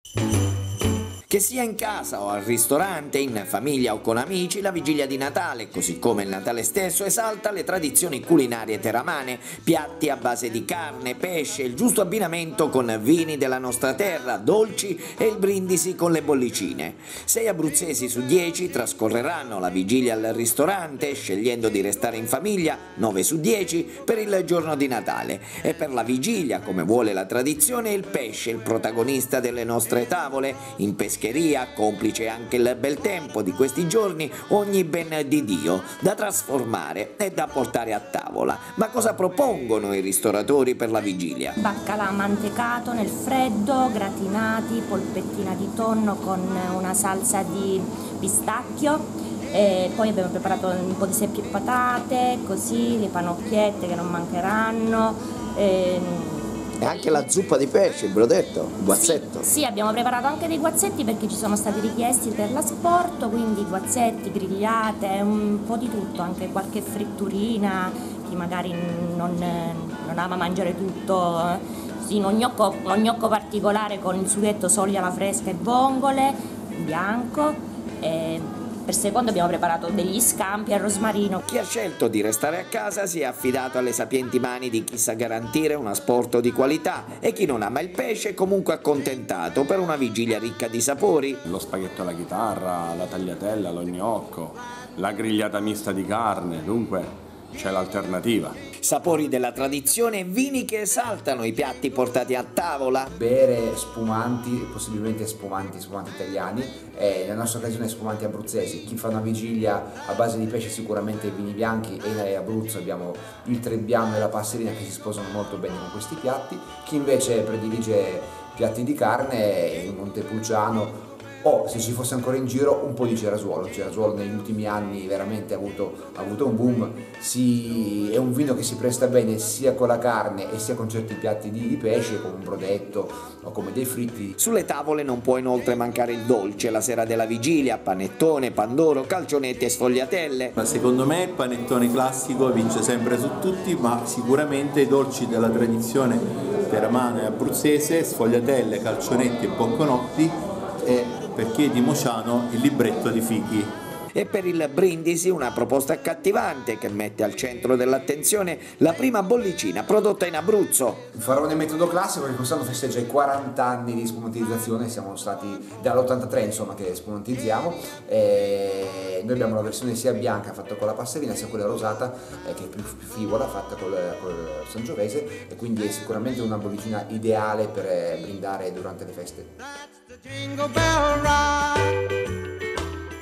Che sia in casa o al ristorante, in famiglia o con amici, la vigilia di Natale, così come il Natale stesso, esalta le tradizioni culinarie teramane, piatti a base di carne, pesce, il giusto abbinamento con vini della nostra terra, dolci e il brindisi con le bollicine. 6 abruzzesi su 10 trascorreranno la vigilia al ristorante, scegliendo di restare in famiglia, 9 su 10 per il giorno di Natale. E per la vigilia, come vuole la tradizione, il pesce, il protagonista delle nostre tavole, in pescheria, complice anche il bel tempo di questi giorni, ogni ben di Dio, da trasformare e da portare a tavola. Ma cosa propongono i ristoratori per la vigilia? Baccalà mantecato nel freddo, gratinati, polpettina di tonno con una salsa di pistacchio. E poi abbiamo preparato un po' di seppie e patate, così, le panocchiette che non mancheranno. E anche la zuppa di pesce, il brodetto, il guazzetto. Sì, abbiamo preparato anche dei guazzetti perché ci sono stati richiesti per l'asporto, quindi guazzetti, grigliate, un po' di tutto, anche qualche fritturina, chi magari non ama mangiare tutto. Sì, uno gnocco particolare con il sughetto soglia alla fresca e vongole, bianco. Per secondo abbiamo preparato degli scampi al rosmarino. Chi ha scelto di restare a casa si è affidato alle sapienti mani di chi sa garantire un asporto di qualità e chi non ama il pesce è comunque accontentato per una vigilia ricca di sapori. Lo spaghetto alla chitarra, la tagliatella, lo gnocco, la grigliata mista di carne, dunque c'è l'alternativa. Sapori della tradizione e vini che esaltano i piatti portati a tavola. Bere spumanti, possibilmente spumanti italiani, nella nostra occasione spumanti abruzzesi. Chi fa una vigilia a base di pesce sicuramente vini bianchi, e in Abruzzo abbiamo il Trebbiano e la Passerina che si sposano molto bene con questi piatti. Chi invece predilige piatti di carne, il Montepulciano, o se ci fosse ancora in giro un po' di Cerasuolo. Il Cerasuolo negli ultimi anni veramente ha avuto un boom, è un vino che si presta bene sia con la carne e sia con certi piatti di pesce come un brodetto o come dei fritti. Sulle tavole non può inoltre mancare il dolce la sera della vigilia, panettone, pandoro, calzonette e sfogliatelle. Ma secondo me il panettone classico vince sempre su tutti, ma sicuramente i dolci della tradizione teramana e abruzzese, sfogliatelle, calzonette e bocconotti, e per chi è di Mociano il libretto di fichi. E per il brindisi una proposta accattivante che mette al centro dell'attenzione la prima bollicina prodotta in Abruzzo. Il Farone metodo classico che quest'anno festeggia i 40 anni di spumantizzazione, siamo stati dall'83 insomma che spumantizziamo, e noi abbiamo la versione sia bianca fatta con la passerina sia quella rosata che è più frivola fatta col sangiovese, e quindi è sicuramente una bollicina ideale per brindare durante le feste.